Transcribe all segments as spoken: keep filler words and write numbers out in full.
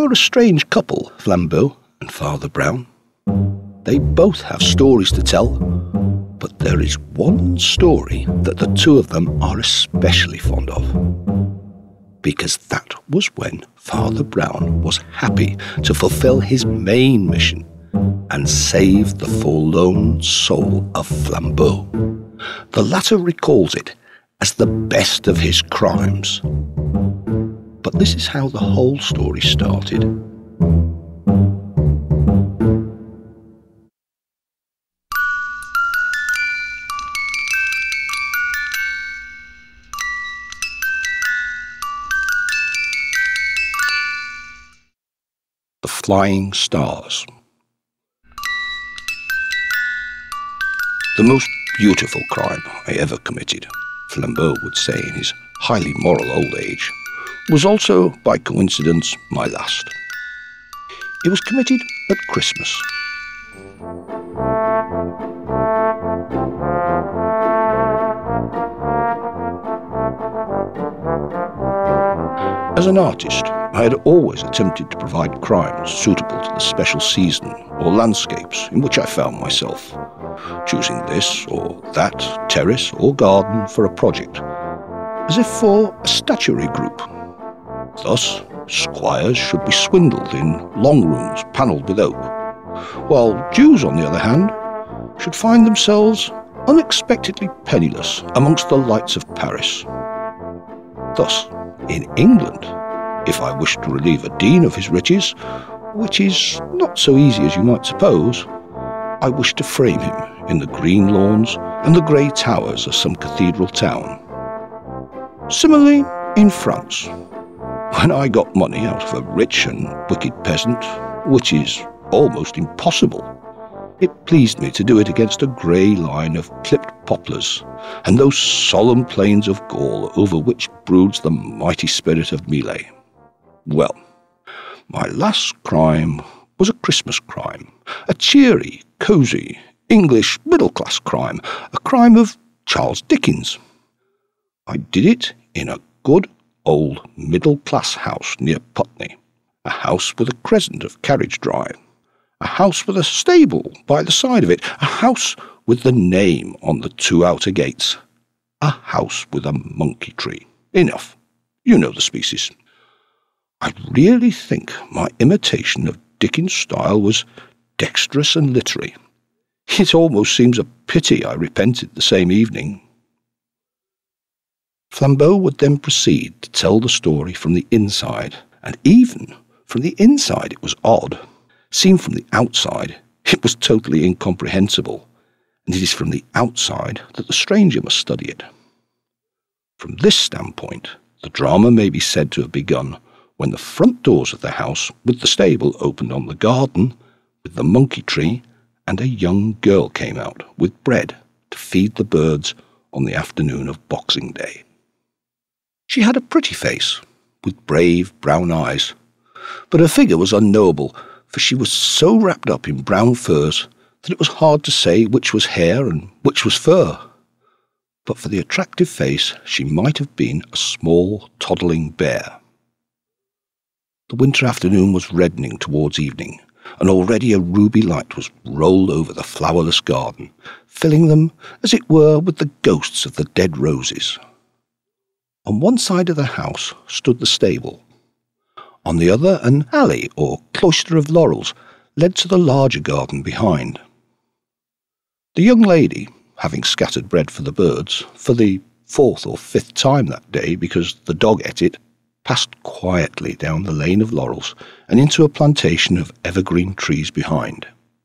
You're a strange couple, Flambeau and Father Brown. They both have stories to tell, but there is one story that the two of them are especially fond of. Because that was when Father Brown was happy to fulfill his main mission and save the forlorn soul of Flambeau. The latter recalls it as the best of his crimes. But this is how the whole story started. The Flying Stars. The most beautiful crime I ever committed, Flambeau would say in his highly moral old age, was also, by coincidence, my last. It was committed at Christmas. As an artist, I had always attempted to provide crimes suitable to the special season or landscapes in which I found myself, choosing this or that terrace or garden for a project, as if for a statuary group. Thus, squires should be swindled in long rooms panelled with oak, while Jews, on the other hand, should find themselves unexpectedly penniless amongst the lights of Paris. Thus, in England, if I wished to relieve a dean of his riches, which is not so easy as you might suppose, I wished to frame him in the green lawns and the grey towers of some cathedral town. Similarly, in France, when I got money out of a rich and wicked peasant, which is almost impossible, it pleased me to do it against a grey line of clipped poplars and those solemn plains of Gaul over which broods the mighty spirit of Millet. Well, my last crime was a Christmas crime, a cheery, cosy, English middle-class crime, a crime of Charles Dickens. I did it in a good old middle-class house near Putney, a house with a crescent of carriage drive, a house with a stable by the side of it, a house with the name on the two outer gates, a house with a monkey tree. Enough. You know the species. I really think my imitation of Dickens' style was dexterous and literary. It almost seems a pity I repented the same evening. Flambeau would then proceed to tell the story from the inside, and even from the inside it was odd. Seen from the outside, it was totally incomprehensible, and it is from the outside that the stranger must study it. From this standpoint, the drama may be said to have begun when the front doors of the house with the stable opened on the garden, with the monkey tree, and a young girl came out with bread to feed the birds on the afternoon of Boxing Day. She had a pretty face, with brave brown eyes, but her figure was unknowable, for she was so wrapped up in brown furs that it was hard to say which was hair and which was fur. But for the attractive face, she might have been a small, toddling bear. The winter afternoon was reddening towards evening, and already a ruby light was rolled over the flowerless garden, filling them, as it were, with the ghosts of the dead roses. On one side of the house stood the stable. On the other, an alley or cloister of laurels led to the larger garden behind. The young lady, having scattered bread for the birds, for the fourth or fifth time that day because the dog ate it, passed quietly down the lane of laurels and into a plantation of evergreen trees behind.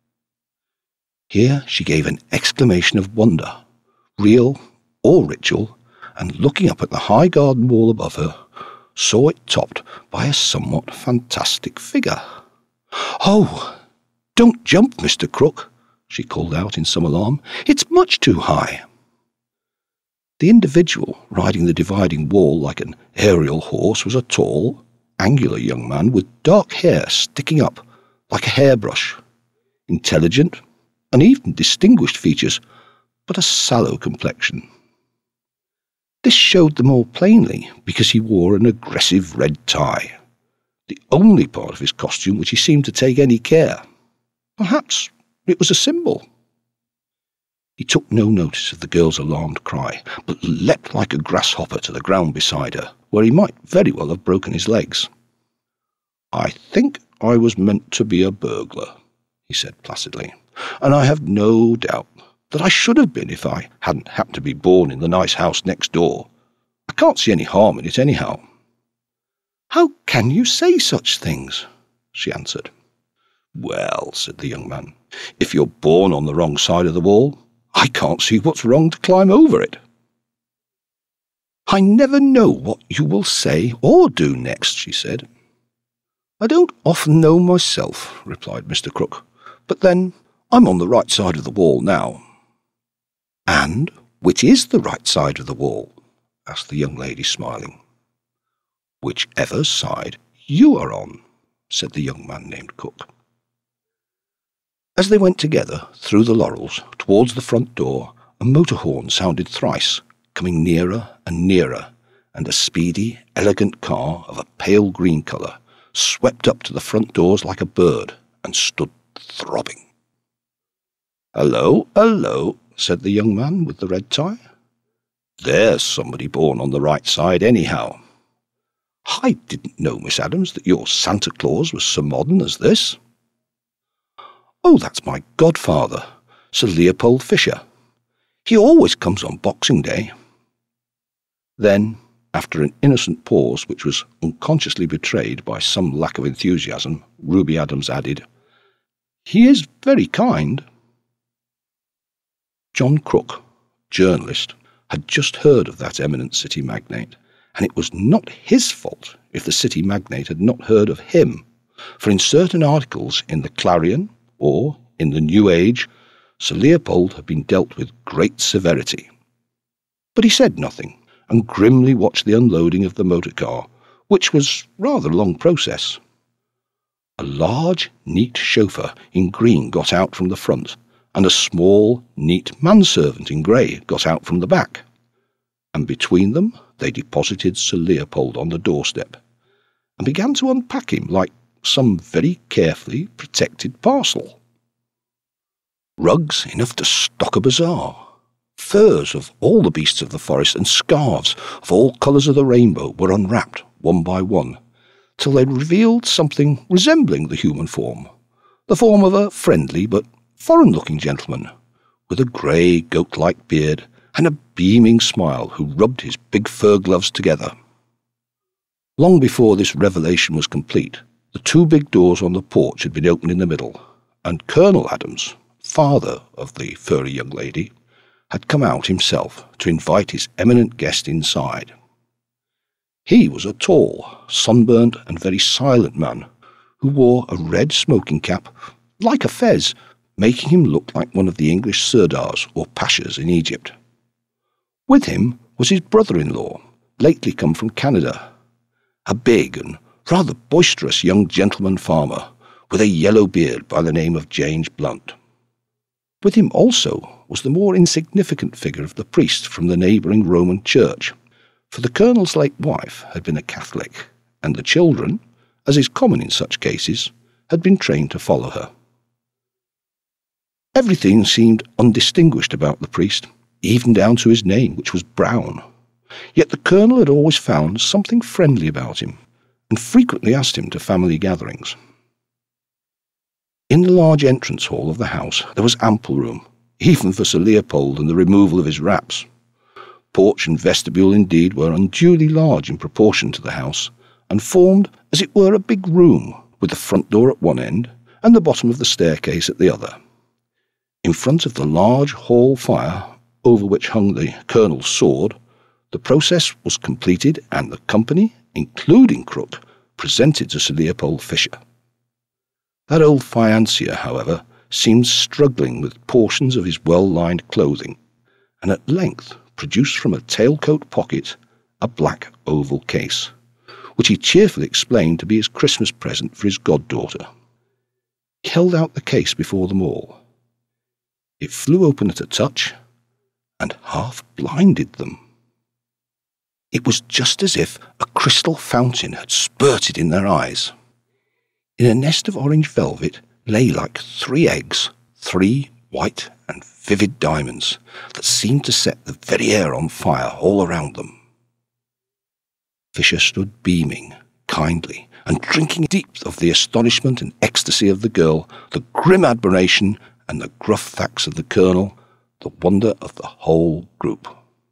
Here she gave an exclamation of wonder, real or ritual, and looking up at the high garden wall above her, saw it topped by a somewhat fantastic figure. "Oh, don't jump, Mister Crook," she called out in some alarm. "It's much too high." The individual riding the dividing wall like an aerial horse was a tall, angular young man with dark hair sticking up like a hairbrush, intelligent and even distinguished features, but a sallow complexion. This showed the more plainly because he wore an aggressive red tie, the only part of his costume which he seemed to take any care. Perhaps it was a symbol. He took no notice of the girl's alarmed cry, but leapt like a grasshopper to the ground beside her, where he might very well have broken his legs. "I think I was meant to be a burglar," he said placidly, "and I have no doubt that I should have been if I hadn't happened to be born in the nice house next door. I can't see any harm in it anyhow." "How can you say such things?" she answered. "Well," said the young man, "if you're born on the wrong side of the wall, I can't see what's wrong to climb over it." "I never know what you will say or do next," she said. "I don't often know myself," replied Mister Crook, "but then I'm on the right side of the wall now." "And which is the right side of the wall?" asked the young lady, smiling. "Whichever side you are on," said the young man named Cook. As they went together through the laurels towards the front door, a motor horn sounded thrice, coming nearer and nearer, and a speedy, elegant car of a pale green colour swept up to the front doors like a bird and stood throbbing. "Hello, hello," said the young man with the red tie. "There's somebody born on the right side anyhow. I didn't know, Miss Adams, that your Santa Claus was so modern as this." "Oh, that's my godfather, Sir Leopold Fisher. He always comes on Boxing Day." Then, after an innocent pause which was unconsciously betrayed by some lack of enthusiasm, Ruby Adams added, "He is very kind." John Crook, journalist, had just heard of that eminent city magnate, and it was not his fault if the city magnate had not heard of him, for in certain articles in the Clarion or in the New Age, Sir Leopold had been dealt with great severity. But he said nothing, and grimly watched the unloading of the motor car, which was rather a long process. A large, neat chauffeur in green got out from the front, and a small, neat manservant in grey got out from the back, and between them they deposited Sir Leopold on the doorstep, and began to unpack him like some very carefully protected parcel. Rugs enough to stock a bazaar, furs of all the beasts of the forest, and scarves of all colours of the rainbow were unwrapped one by one, till they revealed something resembling the human form, the form of a friendly but foreign-looking gentleman, with a grey goat-like beard and a beaming smile, who rubbed his big fur gloves together. Long before this revelation was complete, the two big doors on the porch had been opened in the middle, and Colonel Adams, father of the furry young lady, had come out himself to invite his eminent guest inside. He was a tall, sunburnt, and very silent man, who wore a red smoking cap, like a fez, making him look like one of the English sirdars or pashas in Egypt. With him was his brother-in-law, lately come from Canada, a big and rather boisterous young gentleman farmer, with a yellow beard by the name of James Blunt. With him also was the more insignificant figure of the priest from the neighbouring Roman church, for the colonel's late wife had been a Catholic, and the children, as is common in such cases, had been trained to follow her. Everything seemed undistinguished about the priest, even down to his name, which was Brown. Yet the colonel had always found something friendly about him, and frequently asked him to family gatherings. In the large entrance hall of the house there was ample room, even for Sir Leopold and the removal of his wraps. Porch and vestibule indeed were unduly large in proportion to the house, and formed, as it were, a big room, with the front door at one end and the bottom of the staircase at the other. In front of the large hall fire, over which hung the colonel's sword, the process was completed, and the company, including Crook, presented to Sir Leopold Fisher. That old financier, however, seemed struggling with portions of his well-lined clothing, and at length produced from a tailcoat pocket a black oval case, which he cheerfully explained to be his Christmas present for his goddaughter. He held out the case before them all. It flew open at a touch, and half blinded them. It was just as if a crystal fountain had spurted in their eyes. In a nest of orange velvet lay like three eggs, three white and vivid diamonds that seemed to set the very air on fire all around them. Fisher stood beaming, kindly, and drinking deep of the astonishment and ecstasy of the girl, the grim admiration and the gruff facts of the colonel, the wonder of the whole group.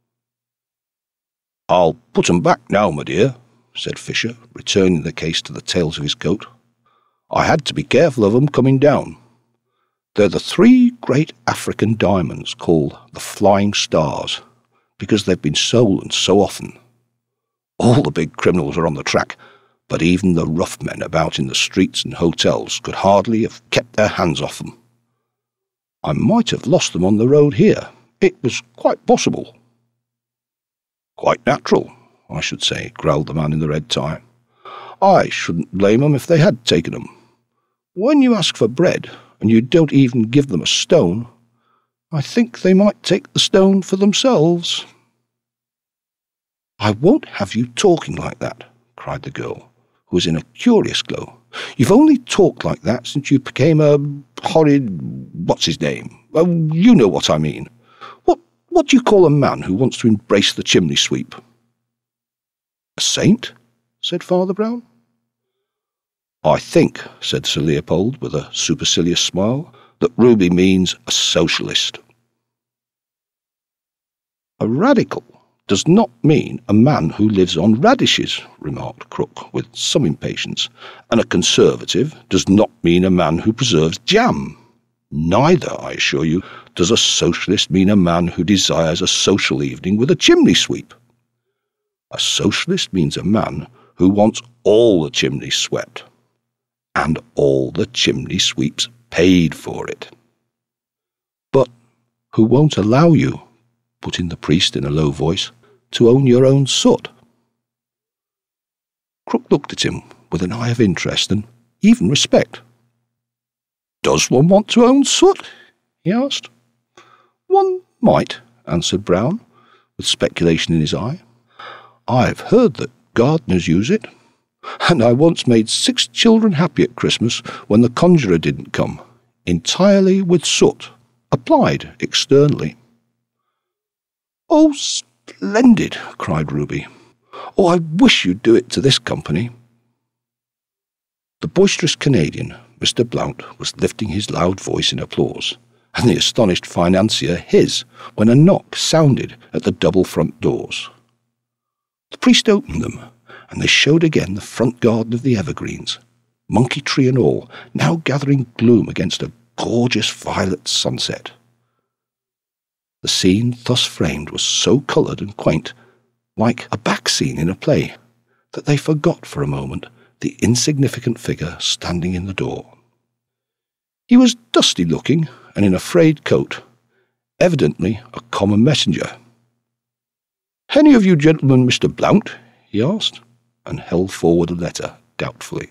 "I'll put 'em back now, my dear," said Fisher, returning the case to the tails of his coat. "I had to be careful of 'em coming down. They're the three great African diamonds called the Flying Stars, because they've been stolen so often. All the big criminals are on the track, but even the rough men about in the streets and hotels could hardly have kept their hands off them. I might have lost them on the road here. It was quite possible." "Quite natural, I should say," growled the man in the red tie. "I shouldn't blame 'em if they had taken 'em. When you ask for bread, and you don't even give them a stone, I think they might take the stone for themselves." "I won't have you talking like that," cried the girl, who was in a curious glow. "You've only talked like that since you became a horrid what's-his-name. Oh, you know what I mean. What, what do you call a man who wants to embrace the chimney-sweep?" "A saint?" said Father Brown. "I think," said Sir Leopold with a supercilious smile, "that Ruby means a socialist." "A radical does not mean a man who lives on radishes," remarked Crook with some impatience, "and a conservative does not mean a man who preserves jam. Neither, I assure you, does a socialist mean a man who desires a social evening with a chimney-sweep. A socialist means a man who wants all the chimneys swept, and all the chimney-sweeps paid for it." "But who won't allow you," put in the priest in a low voice, "to own your own soot?" Crook looked at him with an eye of interest and even respect. "Does one want to own soot?" he asked. "One might," answered Brown, with speculation in his eye. "I've heard that gardeners use it, and I once made six children happy at Christmas when the conjurer didn't come, entirely with soot, applied externally." "Oh, splendid!" cried Ruby. "Oh, I wish you'd do it to this company." The boisterous Canadian, Mister Blount, was lifting his loud voice in applause, and the astonished financier his, when a knock sounded at the double front doors. The priest opened them, and they showed again the front garden of the evergreens, monkey tree and all, now gathering gloom against a gorgeous violet sunset. The scene thus framed was so coloured and quaint, like a back scene in a play, that they forgot for a moment the insignificant figure standing in the door. He was dusty-looking and in a frayed coat, evidently a common messenger. "Any of you gentlemen Mister Blount?" he asked, and held forward a letter doubtfully.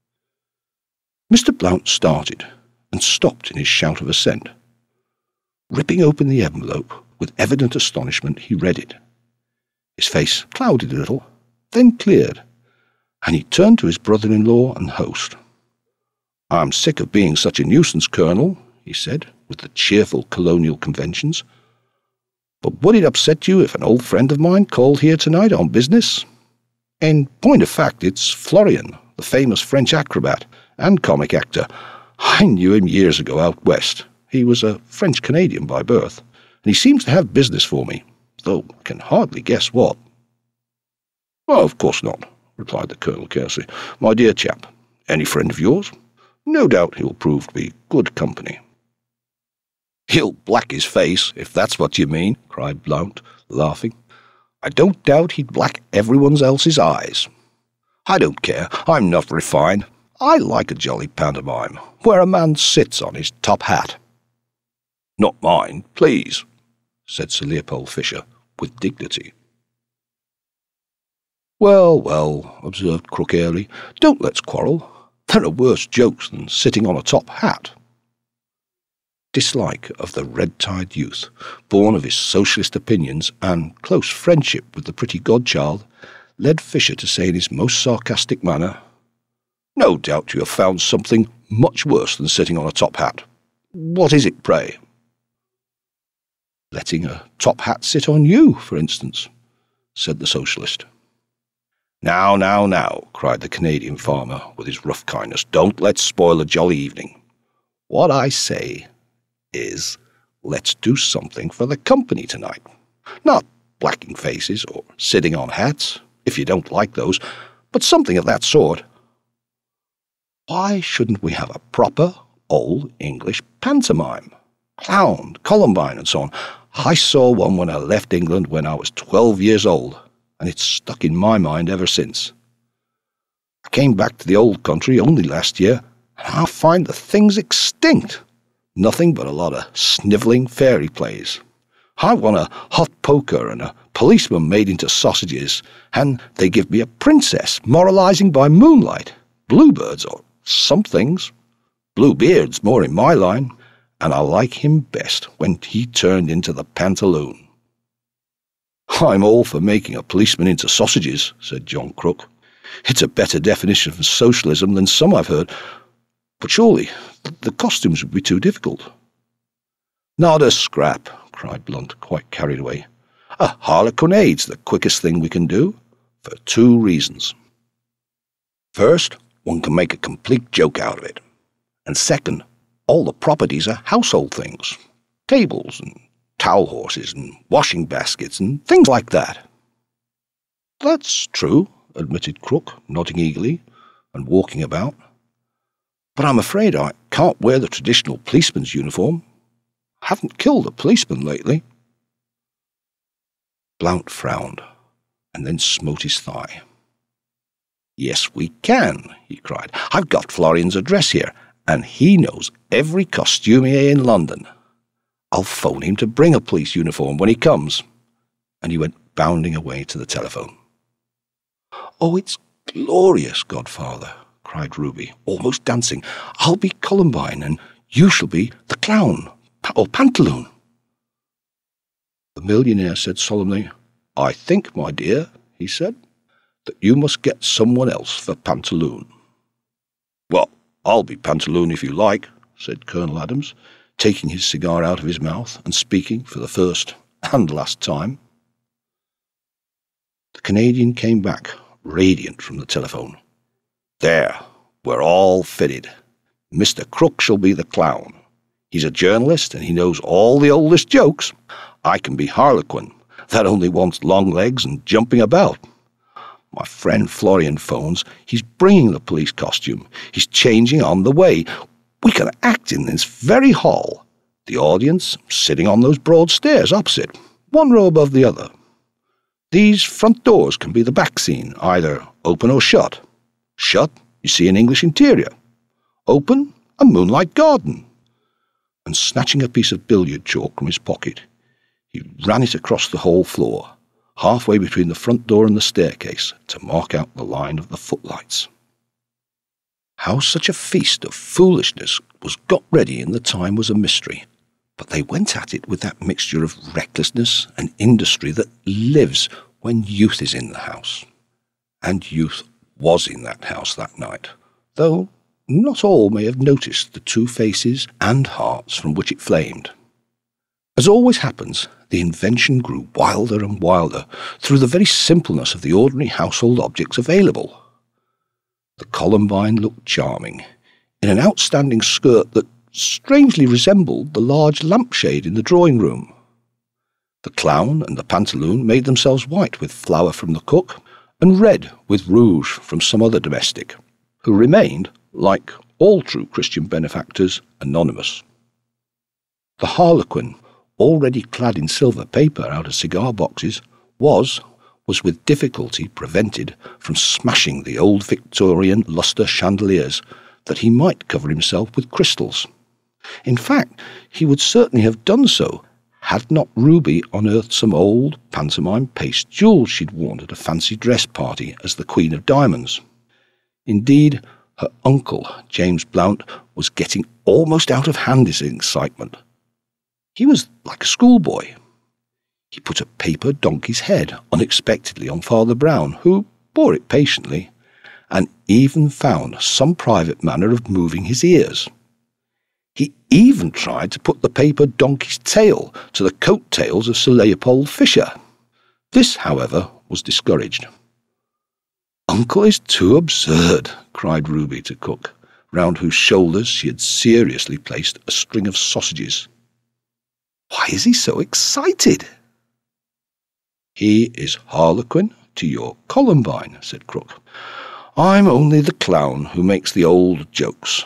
Mister Blount started and stopped in his shout of assent. Ripping open the envelope, with evident astonishment he read it. His face clouded a little, then cleared, and he turned to his brother-in-law and host. "I'm sick of being such a nuisance, Colonel," he said, with the cheerful colonial conventions. "But would it upset you if an old friend of mine called here tonight on business? In point of fact, it's Florian, the famous French acrobat and comic actor. I knew him years ago out west. He was a French-Canadian by birth, and he seems to have business for me, though I can hardly guess what." "Oh, of course not," replied the Colonel carelessly. "My dear chap, any friend of yours? No doubt he'll prove to be good company." "He'll black his face, if that's what you mean," cried Blount, laughing. "I don't doubt he'd black everyone else's eyes. I don't care, I'm not refined. I like a jolly pantomime, where a man sits on his top hat." "Not mine, please," said Sir Leopold Fisher, with dignity. "Well, well," observed Crook airily, "don't let's quarrel. There are worse jokes than sitting on a top hat." dislike of the red-tied youth, born of his socialist opinions and close friendship with the pretty godchild, led Fisher to say in his most sarcastic manner, "No doubt you have found something much worse than sitting on a top hat. What is it, pray?" "Letting a top hat sit on you, for instance," said the socialist. "Now, now, now," cried the Canadian farmer with his rough kindness, "don't let's spoil a jolly evening. What I say is, let's do something for the company tonight. Not blacking faces or sitting on hats, if you don't like those, but something of that sort. Why shouldn't we have a proper, old English pantomime? Clown, Columbine, and so on. I saw one when I left England when I was twelve years old, and it's stuck in my mind ever since. I came back to the old country only last year, and I find the thing's extinct. Nothing but a lot of snivelling fairy plays. I want a hot poker and a policeman made into sausages, and they give me a princess moralizing by moonlight, bluebirds or some things. Bluebeard's more in my line, and I like him best when he turned into the pantaloon." "I'm all for making a policeman into sausages," said John Crook. "It's a better definition of socialism than some I've heard. But surely the costumes would be too difficult." "Not a scrap," cried Blunt, quite carried away. "A harlequinade's the quickest thing we can do, for two reasons. First, one can make a complete joke out of it. And second, all the properties are household things. Tables and towel horses and washing baskets and things like that." "That's true," admitted Crook, nodding eagerly and walking about. "But I'm afraid I can't wear the traditional policeman's uniform. I haven't killed a policeman lately." Blount frowned, and then smote his thigh. "Yes, we can," he cried. "I've got Florian's address here, and he knows every costumier in London. I'll phone him to bring a police uniform when he comes." And he went bounding away to the telephone. "Oh, it's glorious, godfather," cried Ruby, almost dancing. "I'll be Columbine, and you shall be the clown, or Pantaloon." The millionaire said solemnly, "I think, my dear," he said, "that you must get someone else for Pantaloon." "Well, I'll be Pantaloon if you like," said Colonel Adams, taking his cigar out of his mouth and speaking for the first and last time. The Canadian came back, radiant from the telephone. "There, we're all fitted. Mister Crook shall be the clown. He's a journalist, and he knows all the oldest jokes. I can be Harlequin. That only wants long legs and jumping about. My friend Florian phones. He's bringing the police costume. He's changing on the way. We can act in this very hall. The audience sitting on those broad stairs opposite, one row above the other. These front doors can be the back scene, either open or shut. Shut, you see an English interior. Open, a moonlight garden." And snatching a piece of billiard chalk from his pocket, he ran it across the whole floor, halfway between the front door and the staircase, to mark out the line of the footlights. How such a feast of foolishness was got ready in the time was a mystery, but they went at it with that mixture of recklessness and industry that lives when youth is in the house. And youth was in that house that night, though not all may have noticed the two faces and hearts from which it flamed. As always happens, the invention grew wilder and wilder through the very simpleness of the ordinary household objects available. The Columbine looked charming, in an outstanding skirt that strangely resembled the large lampshade in the drawing-room. The clown and the Pantaloon made themselves white with flour from the cook, and red with rouge from some other domestic, who remained, like all true Christian benefactors, anonymous. The Harlequin, already clad in silver paper out of cigar boxes, was, was with difficulty prevented from smashing the old Victorian lustre chandeliers, that he might cover himself with crystals. In fact, he would certainly have done so, had not Ruby unearthed some old pantomime paste jewels she'd worn at a fancy dress party as the Queen of Diamonds. Indeed, Her uncle, James Blount, was getting almost out of hand in his excitement. He was like a schoolboy. He put a paper donkey's head unexpectedly on Father Brown, who bore it patiently, and even found some private manner of moving his ears. He even tried to put the paper donkey's tail to the coat-tails of Sir Leopold Fisher. This, however, was discouraged. "Uncle is too absurd," cried Ruby to cook, round whose shoulders she had seriously placed a string of sausages. "Why is he so excited?" "He is Harlequin to your Columbine," said Crook. "I'm only the clown who makes the old jokes."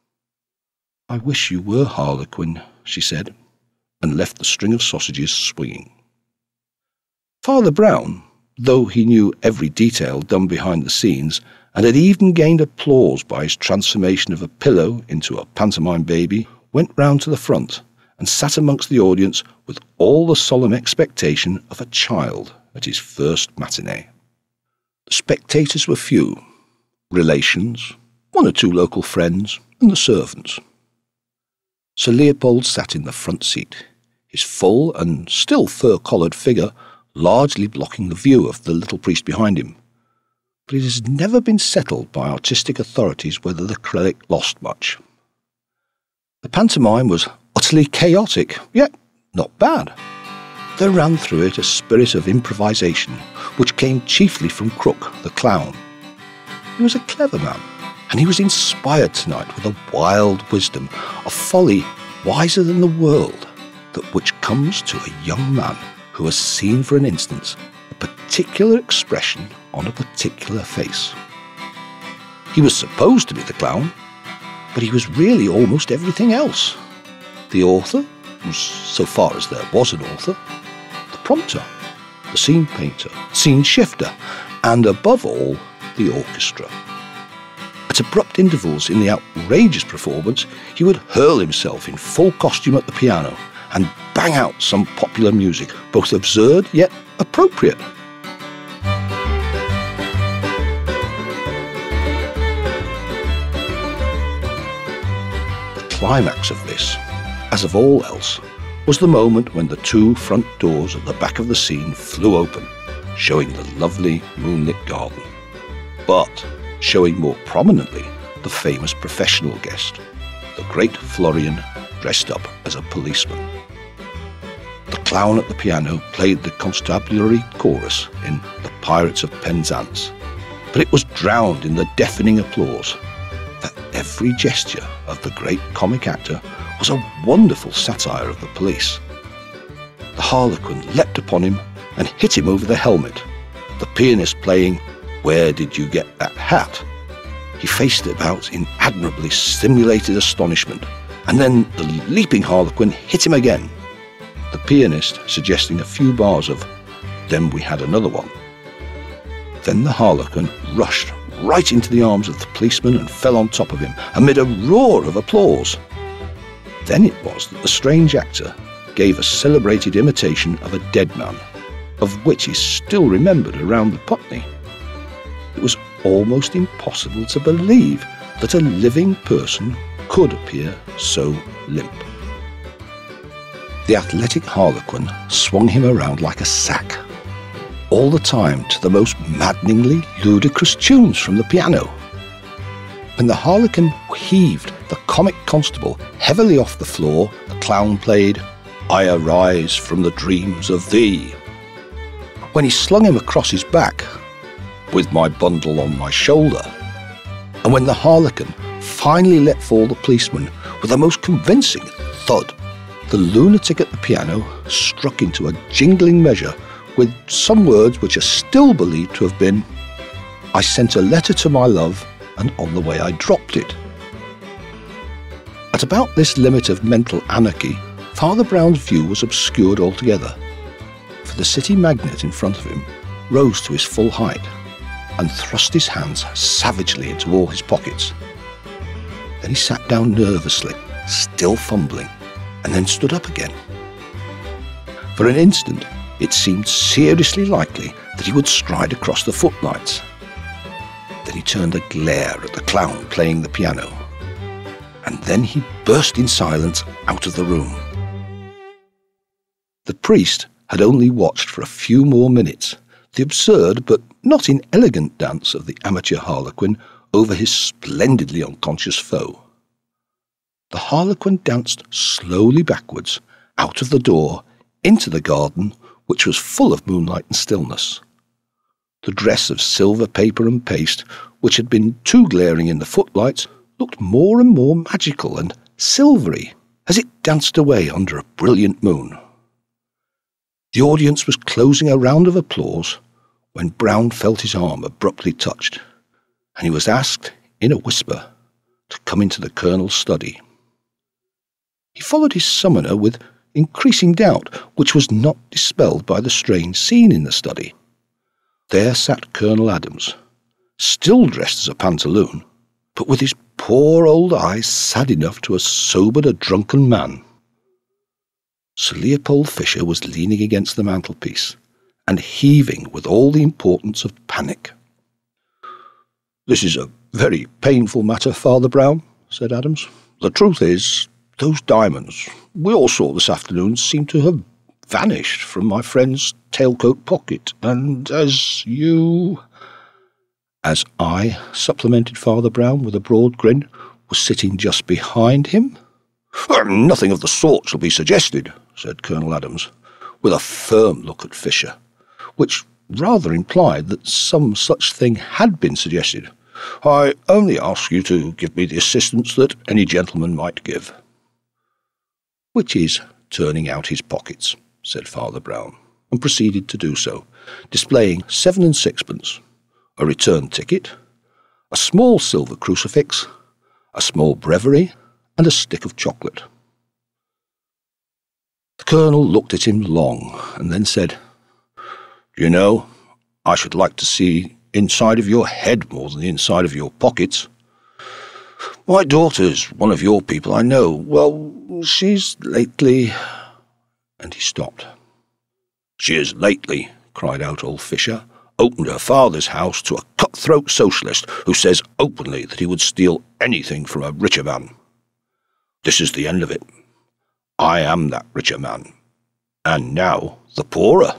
"I wish you were Harlequin," she said, and left the string of sausages swinging. Father Brown, though he knew every detail done behind the scenes, and had even gained applause by his transformation of a pillow into a pantomime baby, went round to the front and sat amongst the audience with all the solemn expectation of a child at his first matinee. The spectators were few: relations, one or two local friends, and the servants. Sir Leopold sat in the front seat, his full and still fur-collared figure largely blocking the view of the little priest behind him. But it has never been settled by artistic authorities whether the relic lost much. The pantomime was utterly chaotic, yet not bad. There ran through it a spirit of improvisation, which came chiefly from Crook, the clown. He was a clever man, and he was inspired tonight with a wild wisdom, a folly wiser than the world, that which comes to a young man who has seen for an instant a particular expression on a particular face. He was supposed to be the clown, but he was really almost everything else. The author, so far as there was an author, the prompter, the scene painter, scene shifter, and above all, the orchestra. At abrupt intervals in the outrageous performance, he would hurl himself in full costume at the piano and bang out some popular music, both absurd yet appropriate. The climax of this, as of all else, was the moment when the two front doors at the back of the scene flew open, showing the lovely moonlit garden, but showing more prominently the famous professional guest, the great Florian dressed up as a policeman. The clown at the piano played the constabulary chorus in The Pirates of Penzance, but it was drowned in the deafening applause. That every gesture of the great comic actor was a wonderful satire of the police. The Harlequin leapt upon him and hit him over the helmet, the pianist playing "Where Did You Get That Hat?" He faced about in admirably simulated astonishment, and then the leaping Harlequin hit him again, the pianist suggesting a few bars of "Then We Had Another One." Then the Harlequin rushed right into the arms of the policeman and fell on top of him, amid a roar of applause. Then it was that the strange actor gave a celebrated imitation of a dead man, of which is still remembered around the Putney. It was almost impossible to believe that a living person could appear so limp. The athletic Harlequin swung him around like a sack, all the time to the most maddeningly ludicrous tunes from the piano. When the Harlequin heaved the comic constable heavily off the floor, the clown played "I Arise from the Dreams of Thee." When he slung him across his back, "With my bundle on my shoulder," and when the Harlequin finally let fall the policeman with a most convincing thud, the lunatic at the piano struck into a jingling measure with some words which are still believed to have been, "I sent a letter to my love, and on the way I dropped it." At about this limit of mental anarchy, Father Brown's view was obscured altogether, for the city magnate in front of him rose to his full height and thrust his hands savagely into all his pockets. Then he sat down nervously, still fumbling, and then stood up again. For an instant, it seemed seriously likely that he would stride across the footlights. Then he turned a glare at the clown playing the piano. And then he burst in silence out of the room. The priest had only watched for a few more minutes the absurd but not inelegant dance of the amateur harlequin over his splendidly unconscious foe. The harlequin danced slowly backwards, out of the door, into the garden, which was full of moonlight and stillness. The dress of silver paper and paste, which had been too glaring in the footlights, looked more and more magical and silvery as it danced away under a brilliant moon. The audience was closing a round of applause when Brown felt his arm abruptly touched, and he was asked, in a whisper, to come into the Colonel's study. He followed his summoner with increasing doubt, which was not dispelled by the strange scene in the study. There sat Colonel Adams, still dressed as a pantaloon, but with his poor old eyes sad enough to have sobered a drunken man. Sir Leopold Fisher was leaning against the mantelpiece and heaving with all the importance of panic. "This is a very painful matter, Father Brown," said Adams. "The truth is, those diamonds we all saw this afternoon seem to have vanished from my friend's tailcoat pocket, and as you—" "As I," supplemented Father Brown with a broad grin, "was sitting just behind him?" "Nothing of the sort shall be suggested," said Colonel Adams, with a firm look at Fisher, which rather implied that some such thing had been suggested. "I only ask you to give me the assistance that any gentleman might give." "Which is turning out his pockets," said Father Brown, and proceeded to do so, displaying seven and sixpence, a return ticket, a small silver crucifix, a small breviary, and a stick of chocolate. The Colonel looked at him long, and then said, "Do you know, I should like to see inside of your head more than the inside of your pockets. My daughter's one of your people, I know. Well, she's lately—" And he stopped. "She has lately," cried out old Fisher, "opened her father's house to a cutthroat socialist who says openly that he would steal anything from a richer man. This is the end of it. I am that richer man, and now the poorer."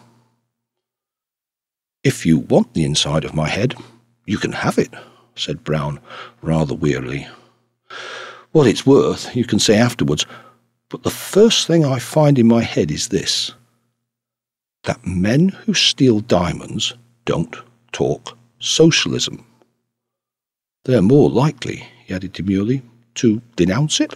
"If you want the inside of my head, you can have it," said Brown, rather wearily. "What it's worth, you can say afterwards, but the first thing I find in my head is this: that men who steal diamonds don't talk socialism. They're more likely," he added demurely, "to denounce it."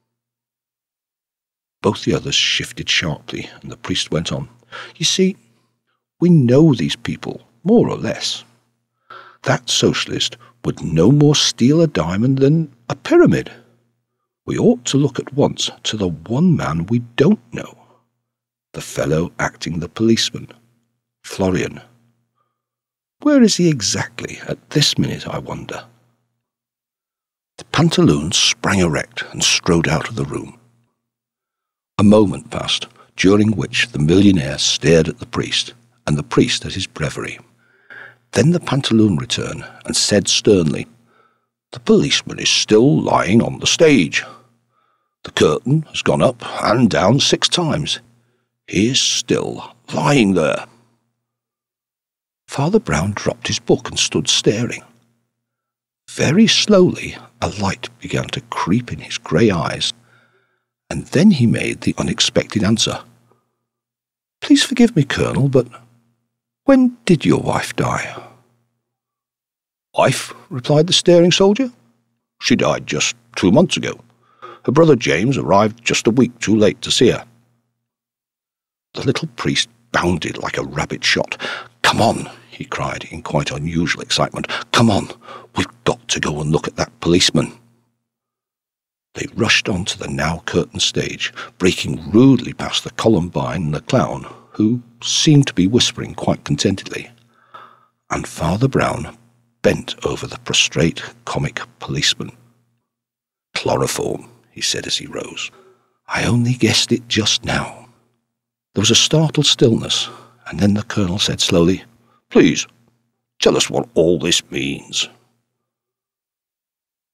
Both the others shifted sharply, and the priest went on. "You see, we know these people, more or less. That socialist would no more steal a diamond than a pyramid. We ought to look at once to the one man we don't know, the fellow acting the policeman, Florian. Where is he exactly at this minute, I wonder?" The pantaloon sprang erect and strode out of the room. A moment passed, during which the millionaire stared at the priest, and the priest at his breviary. Then the pantaloon returned and said sternly, "The policeman is still lying on the stage. The curtain has gone up and down six times. He is still lying there." Father Brown dropped his book and stood staring. Very slowly a light began to creep in his grey eyes, and then he made the unexpected answer. "Please forgive me, Colonel, but when did your wife die?" "Wife?" replied the staring soldier. "She died just two months ago. Her brother James arrived just a week too late to see her." The little priest bounded like a rabbit shot. "Come on," he cried in quite unusual excitement. "Come on, we've got to go and look at that policeman." They rushed on to the now curtained stage, breaking rudely past the Columbine and the clown, who seemed to be whispering quite contentedly, and Father Brown bent over the prostrate comic policeman. "Chloroform," he said as he rose. "I only guessed it just now." There was a startled stillness, and then the Colonel said slowly, "Please, tell us what all this means."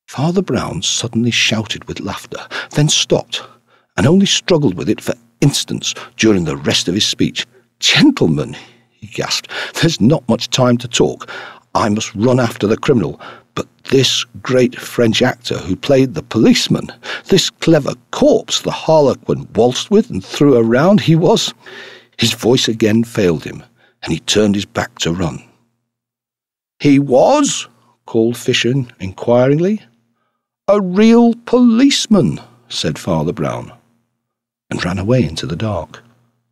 Father Brown suddenly shouted with laughter, then stopped, and only struggled with it for instants during the rest of his speech. "Gentlemen," he gasped, "there's not much time to talk. I must run after the criminal. But this great French actor who played the policeman, this clever corpse the harlequin waltzed with and threw around, he was—" His voice again failed him, and he turned his back to run. "He was?" called Fisher inquiringly. "A real policeman," said Father Brown, and ran away into the dark.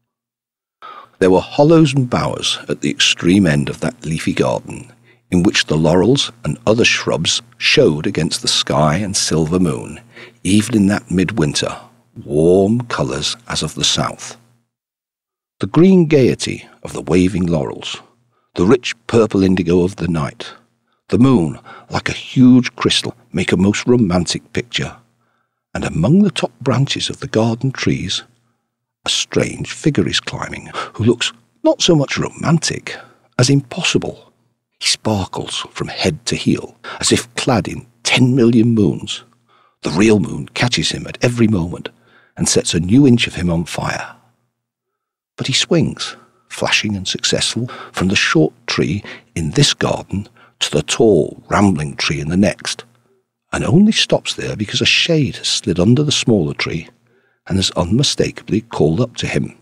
There were hollows and bowers at the extreme end of that leafy garden, in which the laurels and other shrubs showed against the sky and silver moon, even in that midwinter, warm colours as of the south. The green gaiety of the waving laurels, the rich purple indigo of the night, the moon, like a huge crystal, make a most romantic picture, and among the top branches of the garden trees, a strange figure is climbing, who looks not so much romantic as impossible. He sparkles from head to heel, as if clad in ten million moons. The real moon catches him at every moment, and sets a new inch of him on fire. But he swings, flashing and successful, from the short tree in this garden to the tall, rambling tree in the next, and only stops there because a shade has slid under the smaller tree, and has unmistakably called up to him.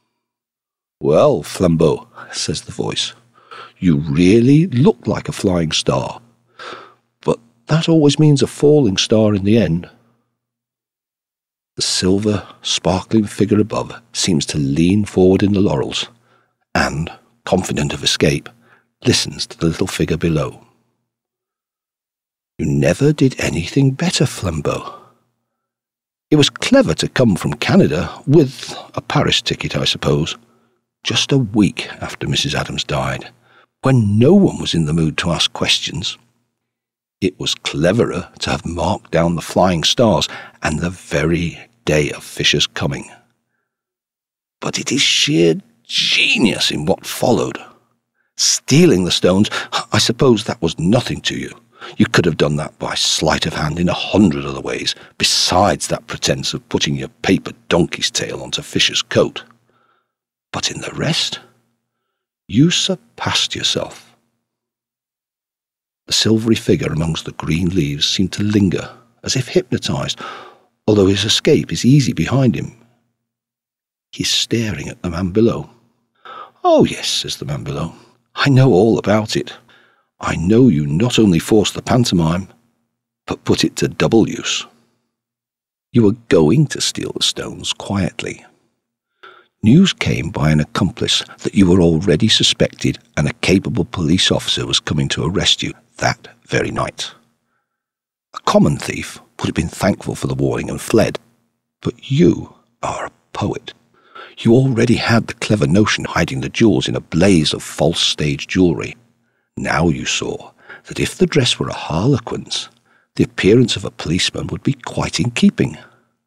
"Well, Flambeau," says the voice, "you really look like a flying star. But that always means a falling star in the end." The silver, sparkling figure above seems to lean forward in the laurels, and, confident of escape, listens to the little figure below. "You never did anything better, Flambeau. It was clever to come from Canada, with a Paris ticket, I suppose, just a week after Missus Adams died, when no one was in the mood to ask questions. It was cleverer to have marked down the flying stars and the very day of Fisher's coming. But it is sheer genius in what followed. Stealing the stones, I suppose that was nothing to you. You could have done that by sleight of hand in a hundred other ways, besides that pretence of putting your paper donkey's tail onto Fisher's coat. But in the rest, you surpassed yourself." The silvery figure amongst the green leaves seemed to linger, as if hypnotized, although his escape is easy behind him. He is staring at the man below. "Oh, yes," says the man below, "I know all about it. I know you not only forced the pantomime, but put it to double use. You were going to steal the stones quietly. News came by an accomplice that you were already suspected, and a capable police officer was coming to arrest you that very night. A common thief would have been thankful for the warning and fled, but you are a poet. You already had the clever notion hiding the jewels in a blaze of false stage jewellery. Now you saw that if the dress were a harlequin's, the appearance of a policeman would be quite in keeping.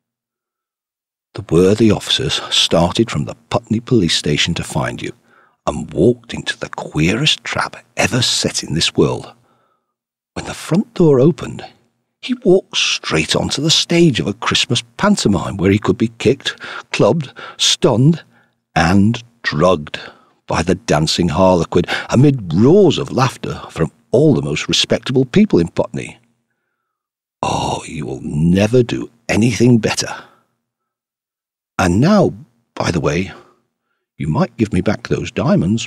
The worthy officers started from the Putney police station to find you, and walked into the queerest trap ever set in this world. When the front door opened, he walked straight onto the stage of a Christmas pantomime where he could be kicked, clubbed, stunned, and drugged by the dancing harlequin, amid roars of laughter from all the most respectable people in Putney. Oh, you will never do anything better. And now, by the way, you might give me back those diamonds."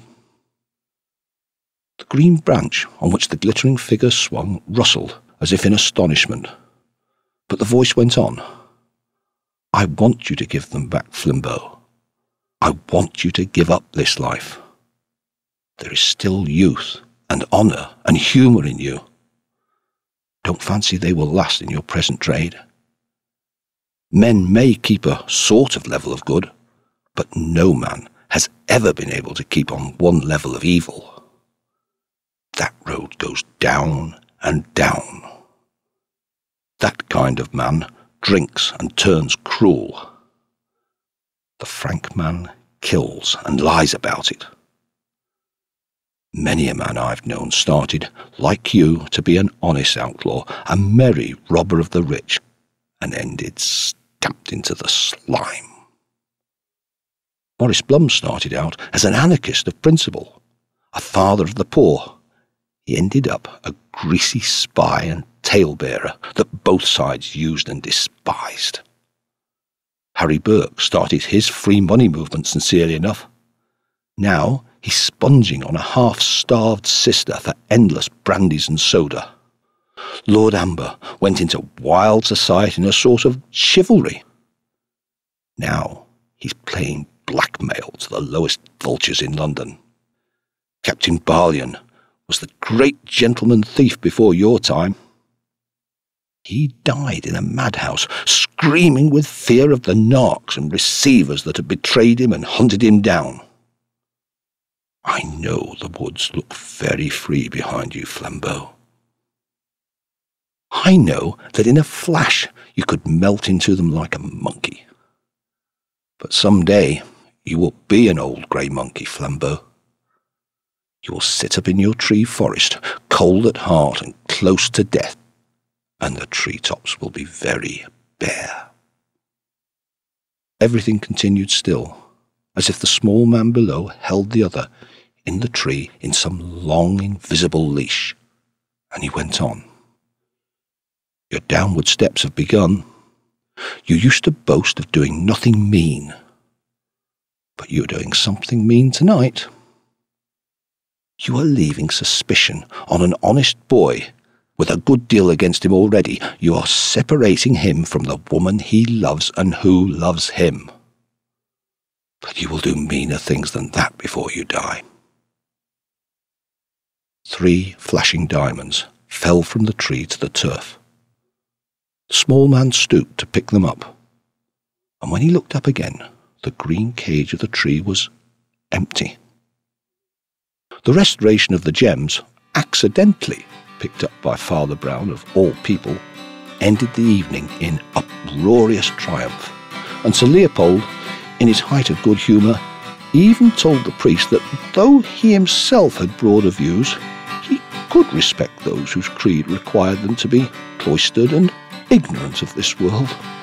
The green branch on which the glittering figure swung rustled as if in astonishment, but the voice went on. "I want you to give them back, Flambeau. I want you to give up this life. There is still youth and honour and humour in you. Don't fancy they will last in your present trade. Men may keep a sort of level of good, but no man has ever been able to keep on one level of evil. That road goes down and down. That kind of man drinks and turns cruel. The frank man kills and lies about it. Many a man I've known started, like you, to be an honest outlaw, a merry robber of the rich, and ended stamped into the slime. Maurice Blum started out as an anarchist of principle, a father of the poor. He ended up a greasy spy and talebearer that both sides used and despised. Harry Burke started his free money movement sincerely enough. Now he's sponging on a half-starved sister for endless brandies and soda. Lord Amber went into wild society in a sort of chivalry. Now he's playing blackmail to the lowest vultures in London. Captain Barlian was the great gentleman thief before your time. He died in a madhouse, screaming with fear of the narcs and receivers that had betrayed him and hunted him down. I know the woods look very free behind you, Flambeau. I know that in a flash you could melt into them like a monkey. But some day you will be an old grey monkey, Flambeau. You will sit up in your tree forest, cold at heart and close to death, and the treetops will be very bare. Everything continued still, as if the small man below held the other in the tree in some long, invisible leash, and he went on. Your downward steps have begun. You used to boast of doing nothing mean, but you're doing something mean tonight. You are leaving suspicion on an honest boy with a good deal against him already. You are separating him from the woman he loves and who loves him. But you will do meaner things than that before you die. Three flashing diamonds fell from the tree to the turf. The small man stooped to pick them up, and when he looked up again, the green cage of the tree was empty. The restoration of the gems, accidentally picked up by Father Brown of all people, ended the evening in uproarious triumph, and Sir Leopold, in his height of good humour, even told the priest that though he himself had broader views, he could respect those whose creed required them to be cloistered and ignorant of this world.